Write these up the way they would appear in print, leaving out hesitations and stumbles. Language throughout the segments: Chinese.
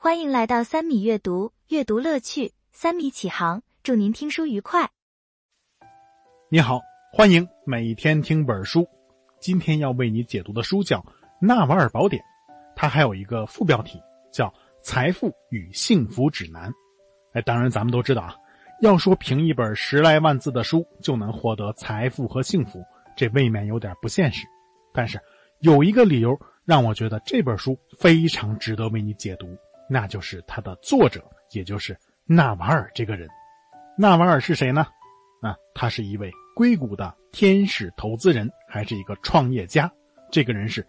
欢迎来到三米阅读，阅读乐趣，三米起航，祝您听书愉快。 你好，欢迎每天听本书。今天要为你解读的书叫《纳瓦尔宝典》，它还有一个副标题叫《财富与幸福指南》。当然咱们都知道啊，要说凭一本10来万字的书就能获得财富和幸福，这未免有点不现实。但是有一个理由让我觉得这本书非常值得为你解读，那就是它的作者，也就是纳瓦尔这个人。纳瓦尔是谁呢？他是一位硅谷的天使投资人，还是一个创业家。这个人是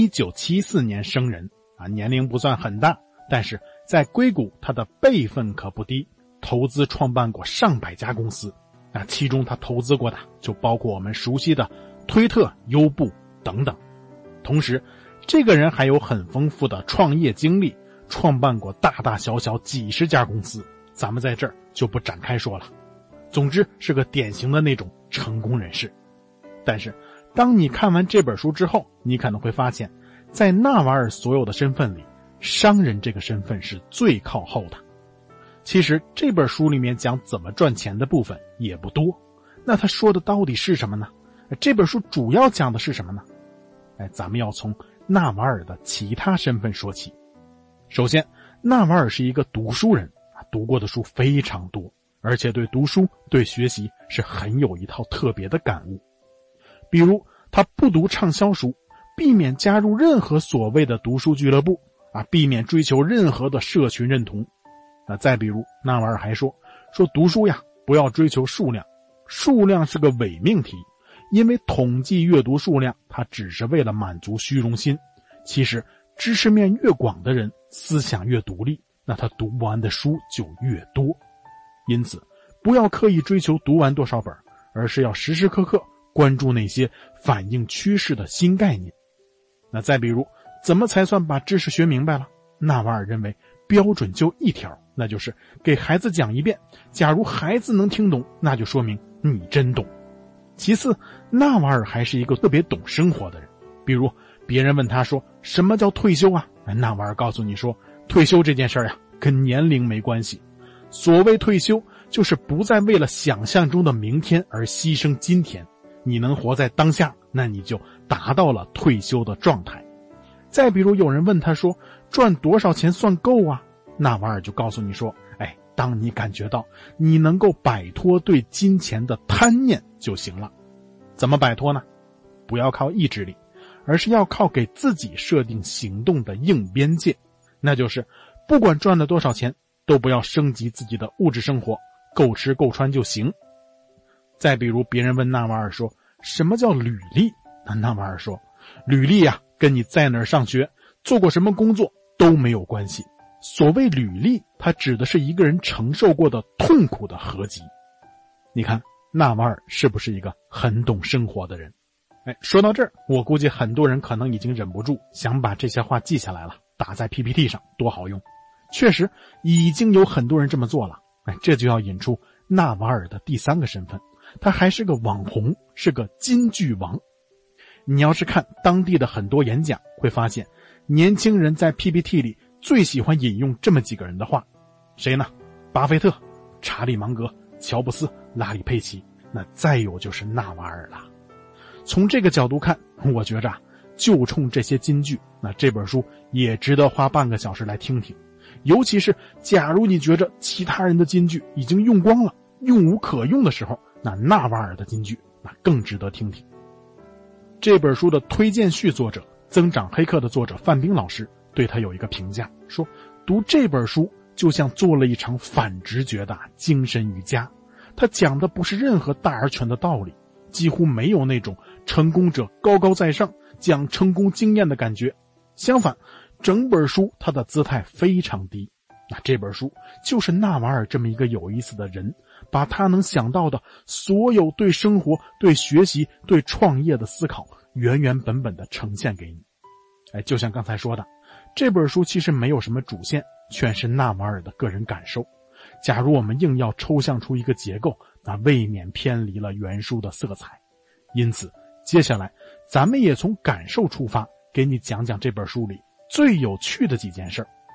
1974年生人年龄不算很大，但是在硅谷他的辈分可不低，投资创办过上百家公司。其中他投资过的就包括我们熟悉的推特、优步等等。同时这个人还有很丰富的创业经历，创办过大大小小几十家公司，咱们在这儿就不展开说了。总之是个典型的那种成功人士。但是当你看完这本书之后，你可能会发现，在纳瓦尔所有的身份里，商人这个身份是最靠后的。其实这本书里面讲怎么赚钱的部分也不多，那他说的到底是什么呢？这本书主要讲的是什么呢？咱们要从纳瓦尔的其他身份说起。首先，纳瓦尔是一个读书人，读过的书非常多，而且对读书对学习是很有一套特别的感悟。比如他不读畅销书，避免加入任何所谓的读书俱乐部避免追求任何的社群认同。再比如纳瓦尔还说读书呀，不要追求数量，数量是个伪命题，因为统计阅读数量它只是为了满足虚荣心。其实知识面越广的人，思想越独立，那他读不完的书就越多。因此不要刻意追求读完多少本，而是要时时刻刻关注那些反映趋势的新概念。再比如怎么才算把知识学明白了？纳瓦尔认为标准就一条，那就是给孩子讲一遍，假如孩子能听懂，那就说明你真懂。其次，纳瓦尔还是一个特别懂生活的人。比如别人问他说什么叫退休纳瓦尔告诉你说，退休这件事跟年龄没关系。所谓退休，就是不再为了想象中的明天而牺牲今天，你能活在当下，那你就达到了退休的状态。再比如有人问他说赚多少钱算够纳瓦尔就告诉你说，当你感觉到你能够摆脱对金钱的贪念就行了。怎么摆脱呢？不要靠意志力，而是要靠给自己设定行动的硬边界，那就是不管赚了多少钱，都不要升级自己的物质生活，够吃够穿就行。再比如别人问纳瓦尔说什么叫履历，纳瓦尔说，履历跟你在哪儿上学，做过什么工作都没有关系。所谓履历，它指的是一个人承受过的痛苦的合集。你看纳瓦尔是不是一个很懂生活的人？说到这儿，我估计很多人可能已经忍不住想把这些话记下来了，打在 PPT 上多好用。确实已经有很多人这么做了。这就要引出纳瓦尔的第三个身份，他还是个网红，是个金句王。你要是看当地的很多演讲，会发现年轻人在 PPT 里最喜欢引用这么几个人的话。谁呢？巴菲特、查理芒格、乔布斯、拉里佩奇，那再有就是纳瓦尔了。从这个角度看，我觉着就冲这些金句，那这本书也值得花半个小时来听听。尤其是假如你觉着其他人的金句已经用光了，用无可用的时候，那纳瓦尔的金句那更值得听听。这本书的推荐序作者增长黑客的作者范冰老师对他有一个评价，说读这本书就像做了一场反直觉的精神瑜伽。他讲的不是任何大而全的道理，几乎没有那种成功者高高在上讲成功经验的感觉。相反，整本书他的姿态非常低。那这本书就是纳瓦尔这么一个有意思的人，把他能想到的所有对生活、对学习、对创业的思考原原本本的呈现给你。就像刚才说的，这本书其实没有什么主线，全是纳瓦尔的个人感受。假如我们硬要抽象出一个结构，那未免偏离了原书的色彩。因此接下来咱们也从感受出发，给你讲讲这本书里最有趣的几件事。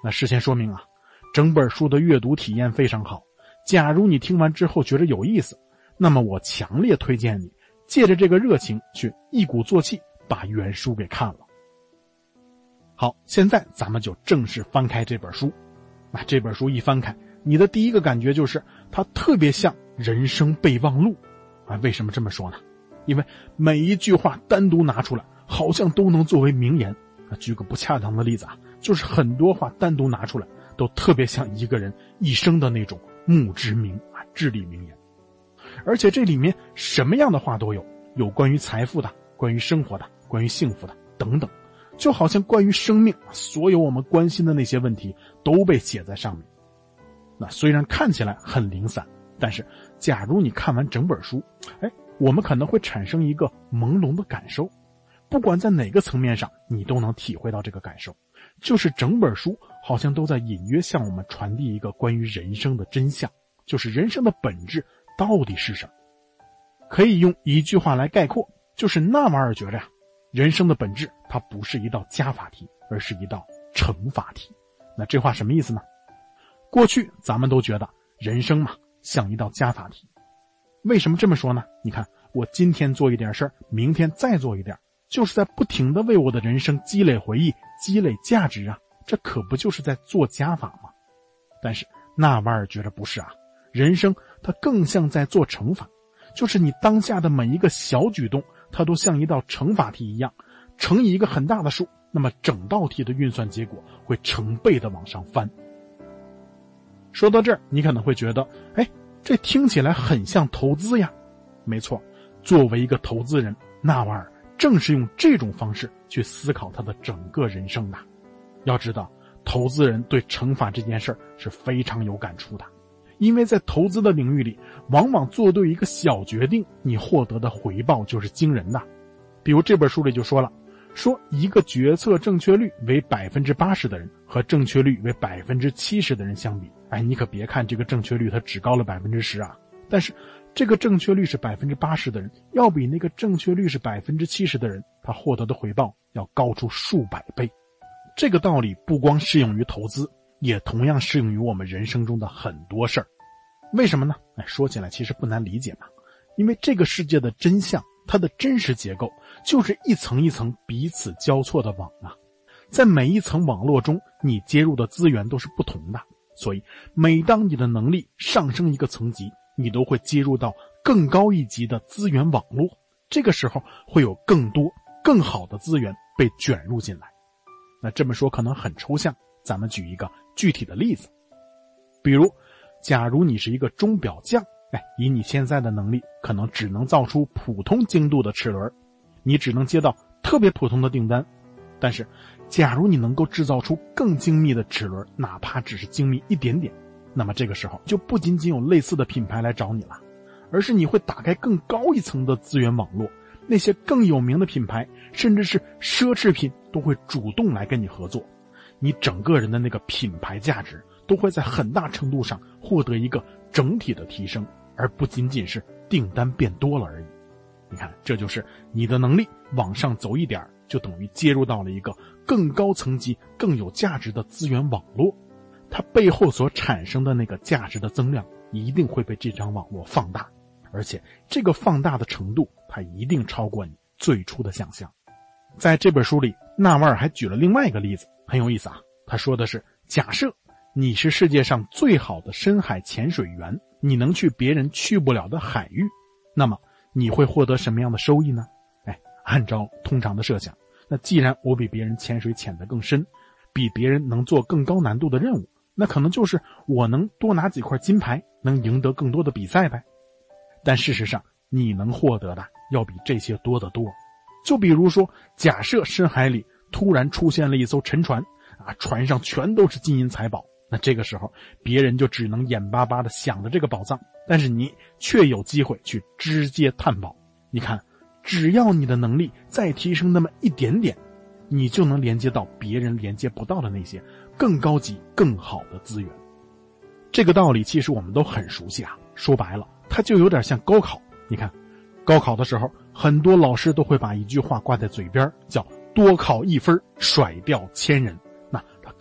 那事先说明啊，整本书的阅读体验非常好，假如你听完之后觉得有意思，那么我强烈推荐你借着这个热情去一鼓作气把原书给看了。好，现在咱们就正式翻开这本书。那这本书一翻开，你的第一个感觉就是它特别像人生备忘录啊。为什么这么说呢？因为每一句话单独拿出来好像都能作为名言。举个不恰当的例子啊，就是很多话单独拿出来都特别像一个人一生的那种墓志铭啊，至理名言。而且这里面什么样的话都有，有关于财富的，关于生活的，关于幸福的等等，就好像关于生命所有我们关心的那些问题都被写在上面。那虽然看起来很零散，但是假如你看完整本书，我们可能会产生一个朦胧的感受，不管在哪个层面上你都能体会到这个感受，就是整本书好像都在隐约向我们传递一个关于人生的真相，就是人生的本质到底是什么。可以用一句话来概括，就是纳瓦尔觉着人生的本质它不是一道加法题，而是一道乘法题。那这话什么意思呢？过去咱们都觉得人生嘛像一道加法题。为什么这么说呢？你看，我今天做一点事儿，明天再做一点，就是在不停地为我的人生积累回忆，积累价值啊，这可不就是在做加法吗？但是纳瓦尔觉得不是啊，人生它更像在做乘法，就是你当下的每一个小举动，它都像一道乘法题一样，乘以一个很大的数，那么整道题的运算结果会成倍的往上翻。说到这儿，你可能会觉得，这听起来很像投资呀。没错，作为一个投资人，纳瓦尔正是用这种方式去思考他的整个人生的。要知道，投资人对乘法这件事儿是非常有感触的，因为在投资的领域里，往往做对一个小决定，你获得的回报就是惊人的。比如这本书里就说了，说一个决策正确率为 80% 的人和正确率为 70% 的人相比，你可别看这个正确率它只高了 10% 啊，但是这个正确率是 80% 的人，要比那个正确率是 70% 的人，他获得的回报要高出数百倍。这个道理不光适用于投资，也同样适用于我们人生中的很多事儿。为什么呢？说起来其实不难理解嘛，因为这个世界的真相，它的真实结构就是一层一层彼此交错的网啊。在每一层网络中，你接入的资源都是不同的，所以每当你的能力上升一个层级，你都会接入到更高一级的资源网络，这个时候会有更多更好的资源被卷入进来。那这么说可能很抽象，咱们举一个具体的例子。比如假如你是一个钟表匠，以你现在的能力可能只能造出普通精度的齿轮，你只能接到特别普通的订单。但是假如你能够制造出更精密的齿轮，哪怕只是精密一点点，那么这个时候就不仅仅有类似的品牌来找你了，而是你会打开更高一层的资源网络，那些更有名的品牌甚至是奢侈品都会主动来跟你合作，你整个人的那个品牌价值都会在很大程度上获得一个整体的提升，而不仅仅是订单变多了而已。你看，这就是你的能力往上走一点，就等于接入到了一个更高层级更有价值的资源网络，它背后所产生的那个价值的增量一定会被这张网络放大，而且这个放大的程度它一定超过你最初的想象。在这本书里，纳瓦尔还举了另外一个例子，很有意思啊。他说的是，假设你是世界上最好的深海潜水员，你能去别人去不了的海域，那么你会获得什么样的收益呢？按照通常的设想，那既然我比别人潜水潜得更深，比别人能做更高难度的任务，那可能就是我能多拿几块金牌，能赢得更多的比赛呗。但事实上，你能获得的要比这些多得多。就比如说，假设深海里突然出现了一艘沉船，船上全都是金银财宝，那这个时候别人就只能眼巴巴地想着这个宝藏，但是你却有机会去直接探宝。你看，只要你的能力再提升那么一点点，你就能连接到别人连接不到的那些更高级更好的资源。这个道理其实我们都很熟悉啊，说白了它就有点像高考。你看，高考的时候很多老师都会把一句话挂在嘴边，叫多考1分甩掉1000人。那它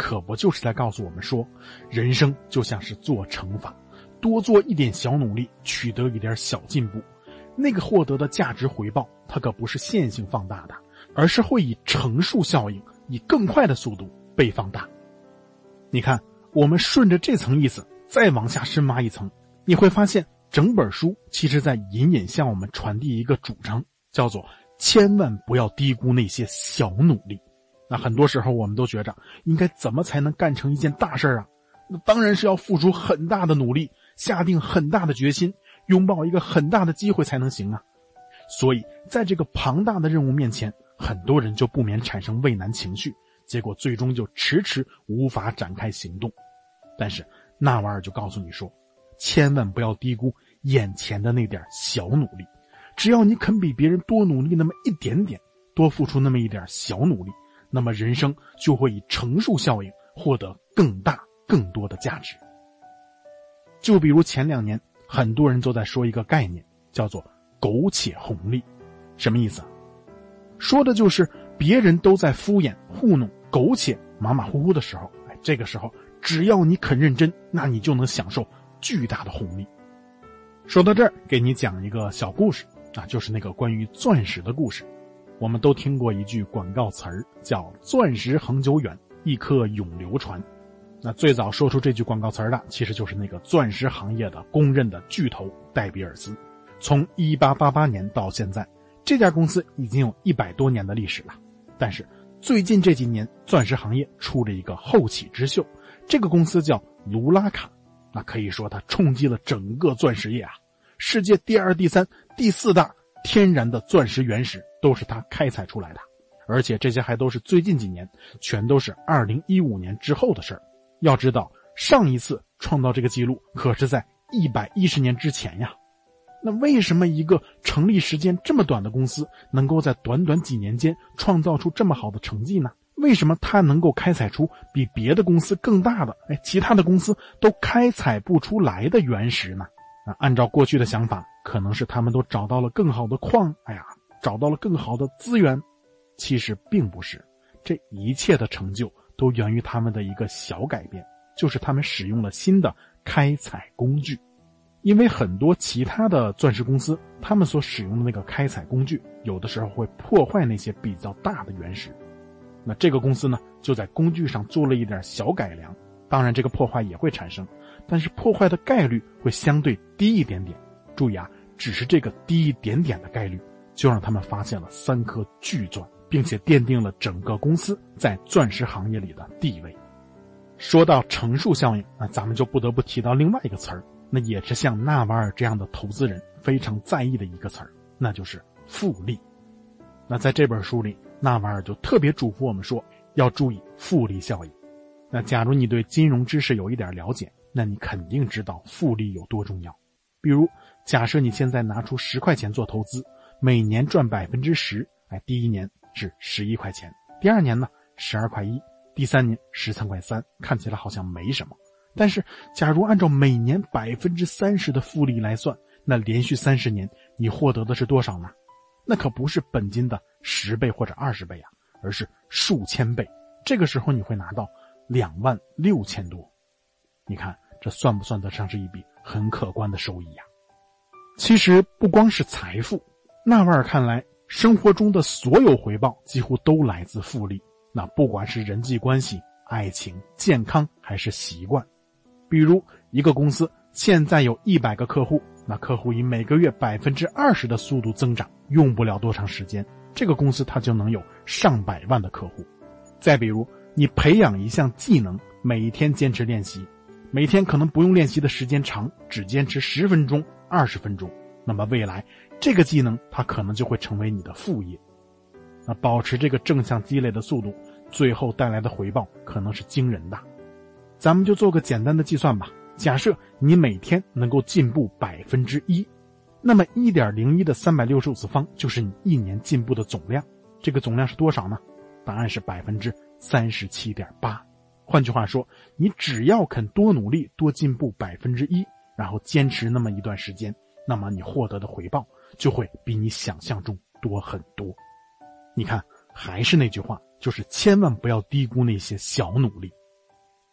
可不就是在告诉我们说，人生就像是做乘法，多做一点小努力，取得一点小进步，那个获得的价值回报，它可不是线性放大的，而是会以乘数效应，以更快的速度被放大。你看，我们顺着这层意思再往下深挖一层，你会发现整本书其实在隐隐向我们传递一个主张，叫做千万不要低估那些小努力。那很多时候我们都觉着应该怎么才能干成一件大事啊？那当然是要付出很大的努力，下定很大的决心，拥抱一个很大的机会才能行啊。所以在这个庞大的任务面前，很多人就不免产生畏难情绪，结果最终就迟迟无法展开行动。但是纳瓦尔就告诉你说，千万不要低估眼前的那点小努力，只要你肯比别人多努力那么一点点，多付出那么一点小努力，那么人生就会以乘数效应获得更大更多的价值。就比如前2年很多人都在说一个概念，叫做苟且红利。什么意思？说的就是别人都在敷衍糊弄苟且马马虎虎的时候，这个时候只要你肯认真，那你就能享受巨大的红利。说到这儿，给你讲一个小故事就是那个关于钻石的故事。我们都听过一句广告词儿，叫钻石恒久远，一颗永流传。那最早说出这句广告词儿的，其实就是那个钻石行业的公认的巨头戴比尔斯。从1888年到现在，这家公司已经有100多年的历史了。但是最近这几年，钻石行业出了一个后起之秀，这个公司叫卢拉卡。那可以说它冲击了整个钻石业啊，世界第2、第3、第4大天然的钻石原石都是它开采出来的，而且这些还都是最近几年，全都是2015年之后的事儿。要知道，上一次创造这个记录可是在110年之前呀。那为什么一个成立时间这么短的公司能够在短短几年间创造出这么好的成绩呢？为什么它能够开采出比别的公司更大的其他的公司都开采不出来的原石呢？按照过去的想法，可能是他们都找到了更好的矿，找到了更好的资源。其实并不是，这一切的成就都源于他们的一个小改变，就是他们使用了新的开采工具。因为很多其他的钻石公司，他们所使用的那个开采工具，有的时候会破坏那些比较大的原石。那这个公司呢，就在工具上做了一点小改良，当然这个破坏也会产生，但是破坏的概率会相对低一点点。注意只是这个低一点点的概率，就让他们发现了3颗巨钻，并且奠定了整个公司在钻石行业里的地位。说到乘数效应，咱们就不得不提到另外一个词儿，那也是像纳瓦尔这样的投资人非常在意的一个词儿，那就是复利。那在这本书里，纳瓦尔就特别嘱咐我们说，要注意复利效应。那假如你对金融知识有一点了解，那你肯定知道复利有多重要。比如假设你现在拿出10块钱做投资，每年赚 10%， 第1年是11块钱，第2年呢12块1，第3年13块3，看起来好像没什么。但是假如按照每年 30% 的复利来算，那连续30年你获得的是多少呢？那可不是本金的10倍或者20倍而是数千倍。这个时候你会拿到26000多。你看这算不算得上是一笔很可观的收益呀？其实不光是财富，纳瓦尔看来，生活中的所有回报几乎都来自复利。那不管是人际关系、爱情、健康还是习惯。比如一个公司现在有100个客户，那客户以每个月 20% 的速度增长，用不了多长时间，这个公司它就能有上百万的客户。再比如你培养一项技能，每一天坚持练习，每天可能不用练习的时间长，只坚持10分钟、20分钟，那么未来这个技能它可能就会成为你的副业。那保持这个正向积累的速度，最后带来的回报可能是惊人的。咱们就做个简单的计算吧，假设你每天能够进步 1%， 那么 1.01 的365次方就是你1年进步的总量。这个总量是多少呢？答案是 37.8%。 换句话说，你只要肯多努力，多进步 1%， 然后坚持那么一段时间，那么你获得的回报就会比你想象中多很多。你看，还是那句话，就是千万不要低估那些小努力。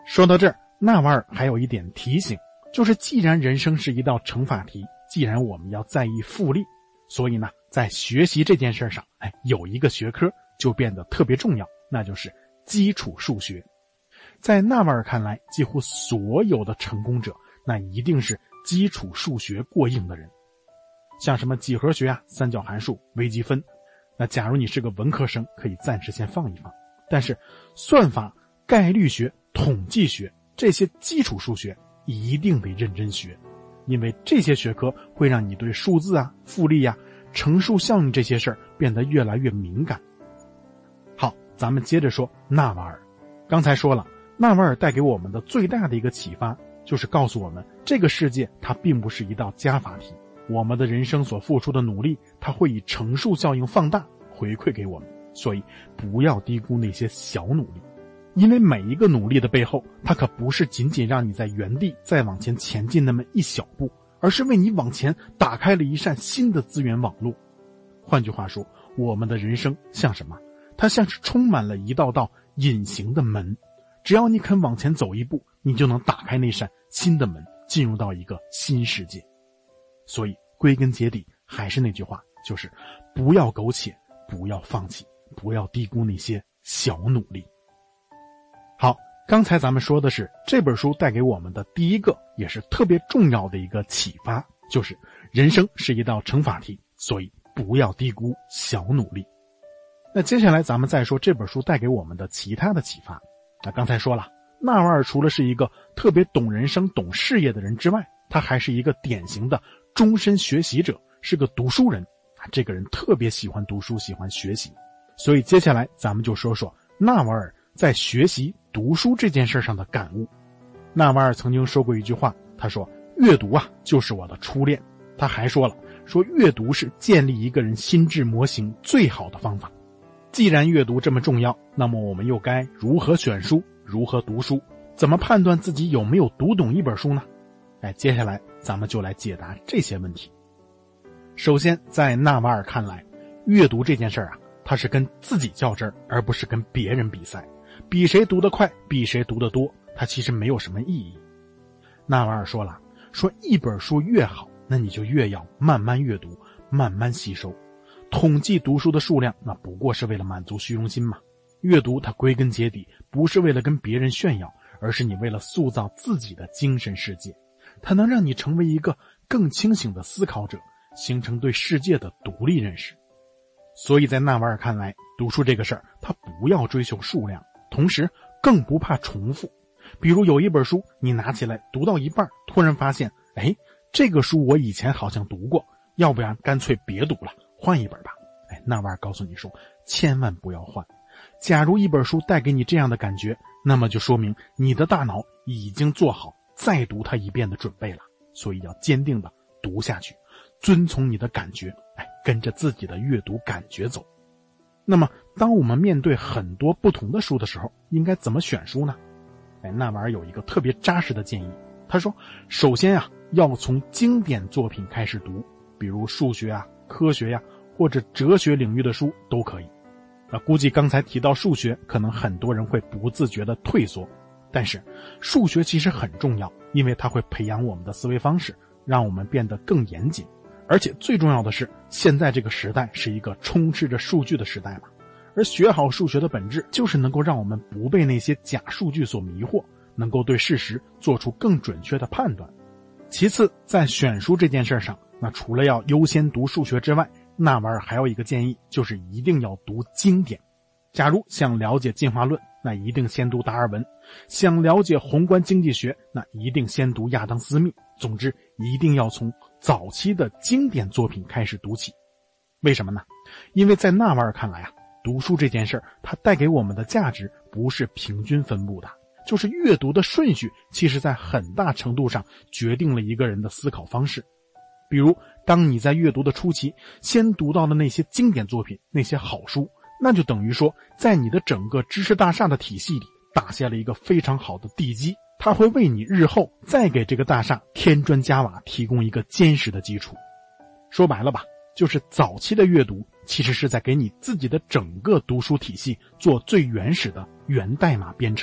说到这儿，纳瓦尔还有一点提醒，就是既然人生是一道乘法题，既然我们要在意复利，所以呢，在学习这件事上，有一个学科就变得特别重要，那就是基础数学。在纳瓦尔看来，几乎所有的成功者，那一定是基础数学过硬的人。像什么几何学啊、三角函数、微积分，那假如你是个文科生，可以暂时先放一放。但是算法、概率学、统计学这些基础数学一定得认真学，因为这些学科会让你对数字啊、复利啊、乘数效应这些事儿变得越来越敏感。好，咱们接着说纳瓦尔。刚才说了，纳瓦尔带给我们的最大的一个启发，就是告诉我们这个世界它并不是一道加法题，我们的人生所付出的努力，它会以乘数效应放大回馈给我们，所以不要低估那些小努力。因为每一个努力的背后，它可不是仅仅让你在原地再往前前进那么一小步，而是为你往前打开了一扇新的资源网络。换句话说，我们的人生像什么？它像是充满了一道道隐形的门，只要你肯往前走一步，你就能打开那扇新的门，进入到一个新世界。所以归根结底还是那句话，就是不要苟且，不要放弃，不要低估那些小努力。好，刚才咱们说的是这本书带给我们的第一个也是特别重要的一个启发，就是人生是一道乘法题，所以不要低估小努力。那接下来咱们再说这本书带给我们的其他的启发。那刚才说了，纳瓦尔除了是一个特别懂人生懂事业的人之外，他还是一个典型的终身学习者，是个读书人。这个人特别喜欢读书，喜欢学习。所以接下来咱们就说说纳瓦尔在学习读书这件事上的感悟。纳瓦尔曾经说过一句话，他说阅读啊就是我的初恋。他还说了，说阅读是建立一个人心智模型最好的方法。既然阅读这么重要，那么我们又该如何选书，如何读书，怎么判断自己有没有读懂一本书呢？接下来咱们就来解答这些问题。首先，在纳瓦尔看来，阅读这件事啊，它是跟自己较真儿，而不是跟别人比赛，比谁读得快，比谁读得多，它其实没有什么意义。纳瓦尔说了，说一本书越好，那你就越要慢慢阅读，慢慢吸收。统计读书的数量，那不过是为了满足虚荣心嘛。阅读它归根结底不是为了跟别人炫耀，而是你为了塑造自己的精神世界。它能让你成为一个更清醒的思考者，形成对世界的独立认识。所以在纳瓦尔看来，读书这个事儿，它不要追求数量，同时更不怕重复。比如有一本书，你拿起来读到一半，突然发现，这个书我以前好像读过，要不然干脆别读了，换一本吧。纳瓦尔告诉你说，千万不要换。假如一本书带给你这样的感觉，那么就说明你的大脑已经做好再读它一遍的准备了，所以要坚定的读下去，遵从你的感觉，跟着自己的阅读感觉走。那么当我们面对很多不同的书的时候，应该怎么选书呢？纳瓦尔有一个特别扎实的建议，他说首先啊，要从经典作品开始读，比如数学啊、科学呀，或者哲学领域的书都可以。估计刚才提到数学，可能很多人会不自觉的退缩，但是数学其实很重要，因为它会培养我们的思维方式，让我们变得更严谨。而且最重要的是，现在这个时代是一个充斥着数据的时代嘛，而学好数学的本质就是能够让我们不被那些假数据所迷惑，能够对事实做出更准确的判断。其次，在选书这件事上，那除了要优先读数学之外，纳瓦尔还有一个建议，就是一定要读经典。假如想了解进化论，那一定先读达尔文；想了解宏观经济学，那一定先读亚当斯密。总之，一定要从早期的经典作品开始读起。为什么呢？因为在纳瓦尔看来啊，读书这件事儿，它带给我们的价值不是平均分布的，就是阅读的顺序，其实在很大程度上决定了一个人的思考方式。比如当你在阅读的初期先读到的那些经典作品，那些好书，那就等于说在你的整个知识大厦的体系里打下了一个非常好的地基，它会为你日后再给这个大厦添砖加瓦提供一个坚实的基础。说白了吧，就是早期的阅读其实是在给你自己的整个读书体系做最原始的源代码编程，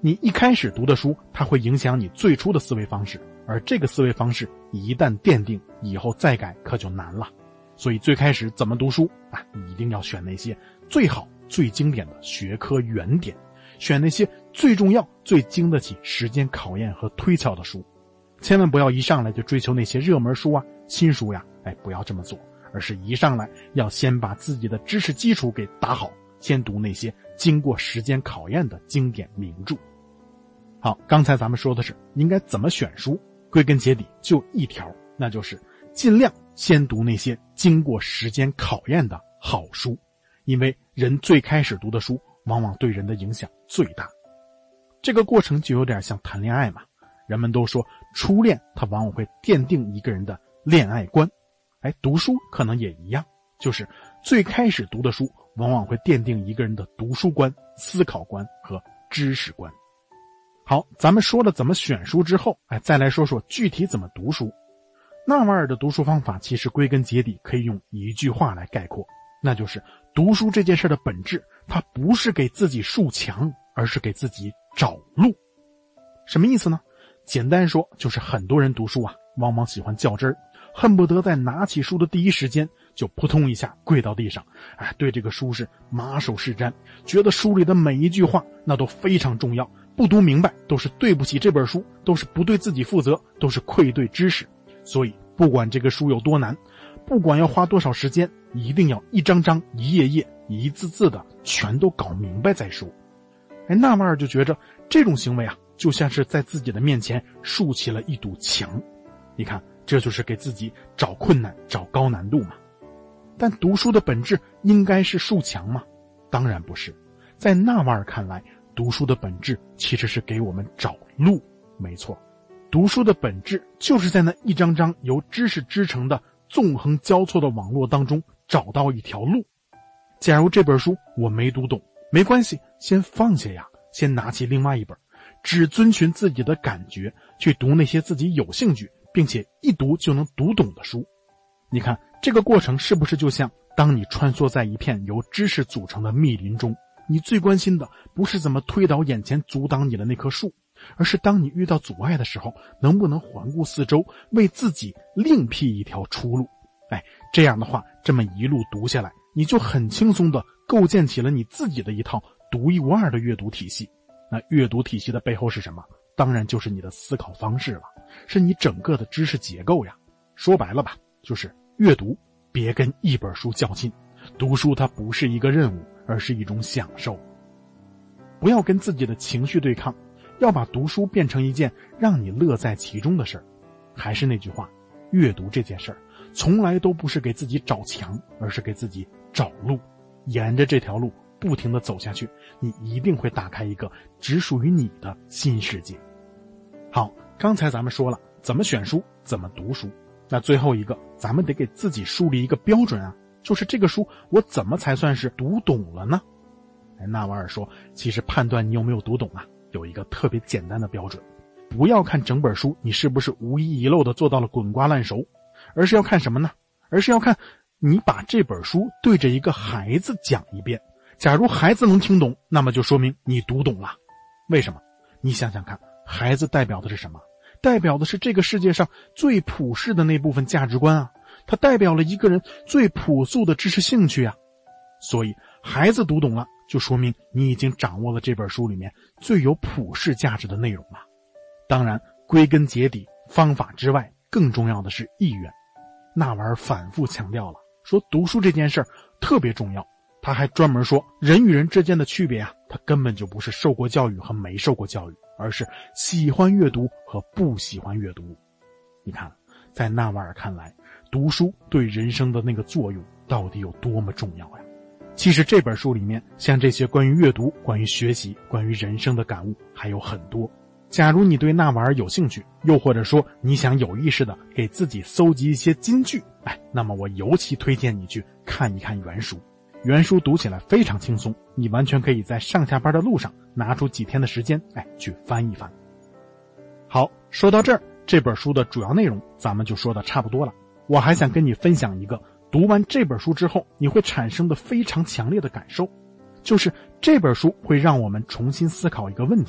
你一开始读的书，它会影响你最初的思维方式，而这个思维方式一旦奠定，以后再改可就难了。所以最开始怎么读书啊，一定要选那些最好最经典的学科原点，选那些最重要最经得起时间考验和推敲的书。千万不要一上来就追求那些热门书啊新书呀，不要这么做，而是一上来要先把自己的知识基础给打好，先读那些经过时间考验的经典名著。好，刚才咱们说的是应该怎么选书，归根结底就一条，那就是尽量先读那些经过时间考验的好书，因为人最开始读的书往往对人的影响最大。这个过程就有点像谈恋爱嘛，人们都说初恋它往往会奠定一个人的恋爱观，读书可能也一样，就是最开始读的书往往会奠定一个人的读书观、思考观和知识观。好，咱们说了怎么选书之后，再来说说具体怎么读书。纳瓦尔的读书方法其实归根结底可以用一句话来概括，那就是读书这件事的本质，它不是给自己树墙，而是给自己找路。什么意思呢？简单说就是很多人读书啊，往往喜欢较真儿，恨不得在拿起书的第一时间就扑通一下跪到地上，对这个书是马首是瞻，觉得书里的每一句话那都非常重要，不读明白都是对不起这本书，都是不对自己负责，都是愧对知识。所以不管这个书有多难，不管要花多少时间，一定要一张张一页页一字字的全都搞明白再说。纳瓦尔就觉着这种行为啊，就像是在自己的面前竖起了一堵墙，你看这就是给自己找困难找高难度嘛。但读书的本质应该是树墙吗？当然不是。在纳瓦尔看来，读书的本质其实是给我们找路。没错，读书的本质就是在那一张张由知识织成的纵横交错的网络当中找到一条路。假如这本书我没读懂，没关系，先放下呀，先拿起另外一本，只遵循自己的感觉去读那些自己有兴趣并且一读就能读懂的书。你看这个过程是不是就像当你穿梭在一片由知识组成的密林中，你最关心的不是怎么推倒眼前阻挡你的那棵树，而是当你遇到阻碍的时候，能不能环顾四周，为自己另辟一条出路。这样的话，这么一路读下来，你就很轻松地构建起了你自己的一套独一无二的阅读体系。那阅读体系的背后是什么？当然就是你的思考方式了，是你整个的知识结构呀。说白了吧，就是阅读别跟一本书较劲，读书它不是一个任务，而是一种享受。不要跟自己的情绪对抗，要把读书变成一件让你乐在其中的事儿。还是那句话，阅读这件事儿从来都不是给自己找墙，而是给自己找路。沿着这条路不停地走下去，你一定会打开一个只属于你的新世界。好，刚才咱们说了怎么选书，怎么读书，那最后一个咱们得给自己树立一个标准啊，就是这个书我怎么才算是读懂了呢？纳瓦尔说，其实判断你有没有读懂啊，有一个特别简单的标准，不要看整本书你是不是无一遗漏的做到了滚瓜烂熟，而是要看什么呢？而是要看你把这本书对着一个孩子讲一遍，假如孩子能听懂，那么就说明你读懂了。为什么？你想想看，孩子代表的是什么？代表的是这个世界上最普世的那部分价值观啊，它代表了一个人最朴素的知识兴趣啊。所以孩子读懂了，就说明你已经掌握了这本书里面最有普世价值的内容了。当然归根结底，方法之外更重要的是意愿。纳瓦尔反复强调了，说读书这件事儿特别重要。他还专门说，人与人之间的区别啊，它根本就不是受过教育和没受过教育，而是喜欢阅读和不喜欢阅读。你看，在纳瓦尔看来，读书对人生的那个作用到底有多么重要呀？其实这本书里面，像这些关于阅读、关于学习、关于人生的感悟还有很多。假如你对纳瓦尔有兴趣，又或者说你想有意识的给自己搜集一些金句，那么我尤其推荐你去看一看原书。原书读起来非常轻松，你完全可以在上下班的路上拿出几天的时间，去翻一翻。好，说到这儿，这本书的主要内容咱们就说的差不多了。我还想跟你分享一个读完这本书之后你会产生的非常强烈的感受，就是这本书会让我们重新思考一个问题，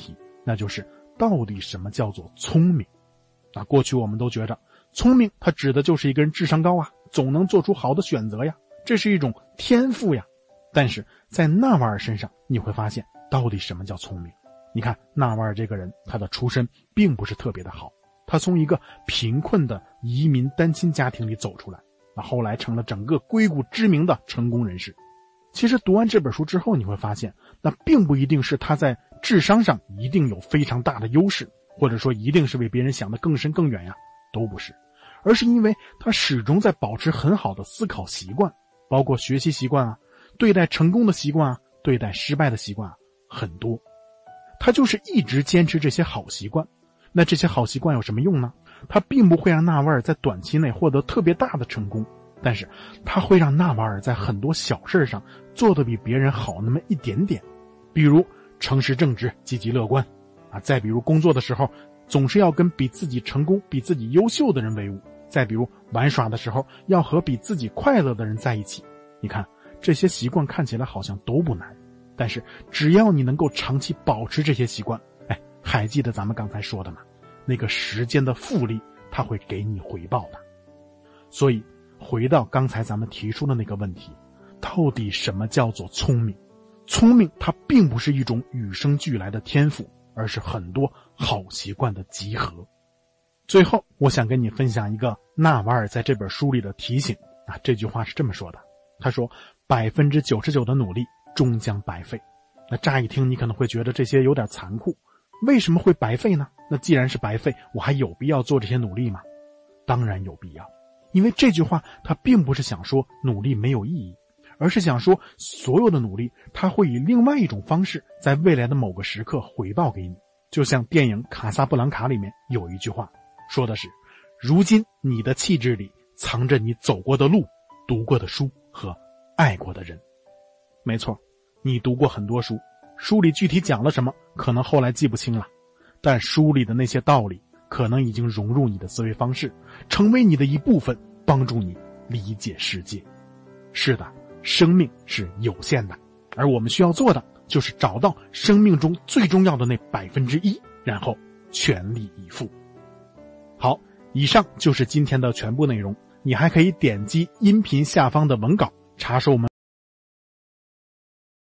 那就是到底什么叫做聪明。过去我们都觉着聪明它指的就是一个人智商高总能做出好的选择呀，这是一种天赋呀。但是在纳瓦尔身上你会发现到底什么叫聪明。你看纳瓦尔这个人，他的出身并不是特别的好，他从一个贫困的移民单亲家庭里走出来，后来成了整个硅谷知名的成功人士。其实读完这本书之后，你会发现那并不一定是他在智商上一定有非常大的优势，或者说一定是为别人想得更深更远呀，都不是，而是因为他始终在保持很好的思考习惯，包括学习习惯对待成功的习惯对待失败的习惯很多。他就是一直坚持这些好习惯。那这些好习惯有什么用呢？他并不会让纳瓦尔在短期内获得特别大的成功，但是他会让纳瓦尔在很多小事上做得比别人好那么一点点。比如诚实正直、积极乐观再比如工作的时候总是要跟比自己成功、比自己优秀的人为伍，再比如玩耍的时候要和比自己快乐的人在一起。你看这些习惯看起来好像都不难，但是只要你能够长期保持这些习惯，还记得咱们刚才说的吗？那个时间的复利它会给你回报的。所以回到刚才咱们提出的那个问题，到底什么叫做聪明？聪明它并不是一种与生俱来的天赋，而是很多好习惯的集合。最后我想跟你分享一个纳瓦尔在这本书里的提醒这句话是这么说的，他说99%的努力终将白费。那乍一听你可能会觉得这些有点残酷，为什么会白费呢？那既然是白费，我还有必要做这些努力吗？当然有必要，因为这句话它并不是想说努力没有意义，而是想说所有的努力它会以另外一种方式在未来的某个时刻回报给你。就像电影《卡萨布兰卡》里面有一句话说的是，如今你的气质里藏着你走过的路、读过的书和爱过的人。没错，你读过很多书，书里具体讲了什么可能后来记不清了，但书里的那些道理可能已经融入你的思维方式，成为你的一部分，帮助你理解世界。是的，生命是有限的，而我们需要做的就是找到生命中最重要的那1%，然后全力以赴。好，以上就是今天的全部内容，你还可以点击音频下方的文稿查收我们